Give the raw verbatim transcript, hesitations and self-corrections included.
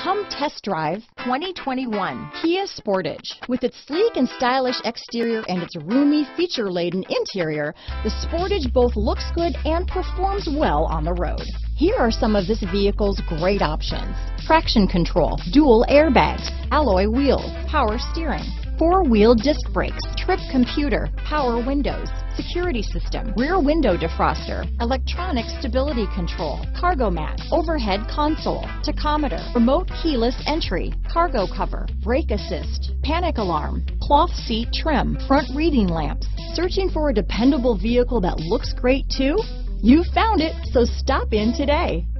Come test drive twenty twenty-one Kia Sportage. With its sleek and stylish exterior and its roomy, feature-laden interior, the Sportage both looks good and performs well on the road. Here are some of this vehicle's great options: traction control, dual airbags, alloy wheels, power steering, four-wheel disc brakes, trip computer, power windows, security system, rear window defroster, electronic stability control, cargo mat, overhead console, tachometer, remote keyless entry, cargo cover, brake assist, panic alarm, cloth seat trim, front reading lamps. Searching for a dependable vehicle that looks great too? You found it, so stop in today.